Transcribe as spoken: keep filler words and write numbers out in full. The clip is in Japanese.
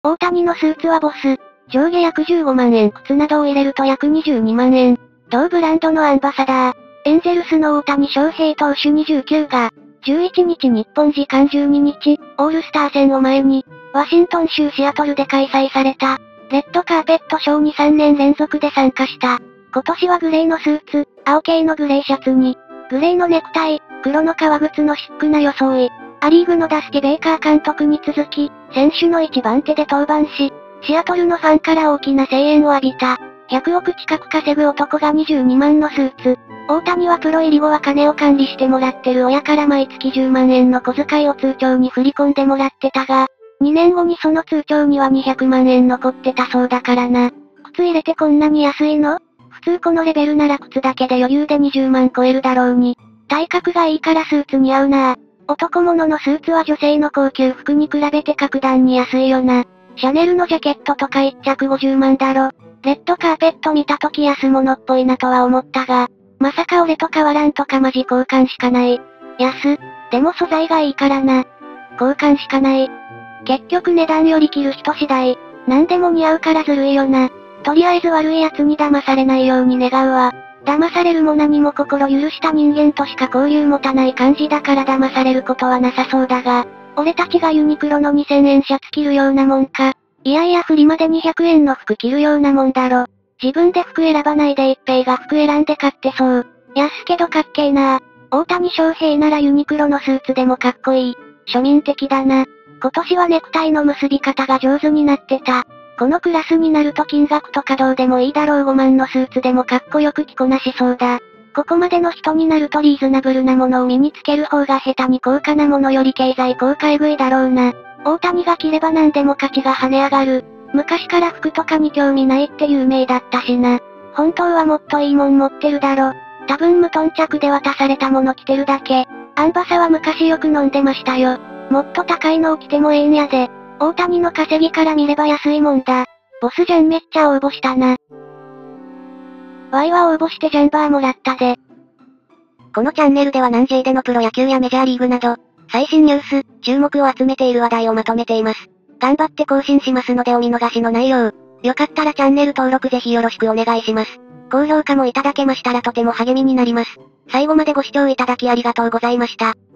大谷のスーツはボス。上下約じゅうごまんえん、靴などを入れると約にじゅうにまんえん。同ブランドのアンバサダー。エンゼルスの大谷翔平投手にじゅうきゅうが、じゅういちにち日本時間じゅうににち、オールスター戦を前に、ワシントン州シアトルで開催された、レッドカーペットショーにさんねん連続で参加した。今年はグレーのスーツ、青系のグレーシャツに、グレーのネクタイ、黒の革靴のシックな装い。アリーグのダスティ・ベイカー監督に続き、選手の一番手で登板し、シアトルのファンから大きな声援を浴びた。ひゃくおく近く稼ぐ男がにじゅうにまんのスーツ。大谷はプロ入り後は金を管理してもらってる親から毎月じゅうまんえんの小遣いを通帳に振り込んでもらってたが、にねんごにその通帳にはにひゃくまんえん残ってたそうだからな。靴入れてこんなに安いの？普通このレベルなら靴だけで余裕でにじゅうまん超えるだろうに。体格がいいからスーツに合うなぁ。男物のスーツは女性の高級服に比べて格段に安いよな。シャネルのジャケットとかいっちゃくごじゅうまんだろ。レッドカーペット見た時安物っぽいなとは思ったが、まさか俺と変わらんとかマジ交換しかない。安。でも素材がいいからな。交換しかない。結局値段より着る人次第。何でも似合うからずるいよな。とりあえず悪い奴に騙されないように願うわ。騙されるも何も心許した人間としか交流持たない感じだから騙されることはなさそうだが、俺たちがユニクロのにせんえんシャツ着るようなもんか。いやいやフリマでにひゃくえんの服着るようなもんだろ。自分で服選ばないで一平が服選んで買ってそう。安けどかっけーなー。大谷翔平ならユニクロのスーツでもかっこいい。庶民的だな。今年はネクタイの結び方が上手になってた。このクラスになると金額とかどうでもいいだろうごまんのスーツでもかっこよく着こなしそうだ。ここまでの人になるとリーズナブルなものを身につける方が下手に高価なものより経済効果えぐいだろうな。大谷が着れば何でも価値が跳ね上がる。昔から服とかに興味ないって有名だったしな。本当はもっといいもん持ってるだろ。多分無頓着で渡されたもの着てるだけ。アンバサは昔よく飲んでましたよ。もっと高いのを着てもええんやで。大谷の稼ぎから見れば安いもんだ。ボスジャンめっちゃ応募したな。ワイは応募してジャンバーもらったで。 このチャンネルでは南 J でのプロ野球やメジャーリーグなど、最新ニュース、注目を集めている話題をまとめています。頑張って更新しますのでお見逃しのないよう。よかったらチャンネル登録ぜひよろしくお願いします。高評価もいただけましたらとても励みになります。最後までご視聴いただきありがとうございました。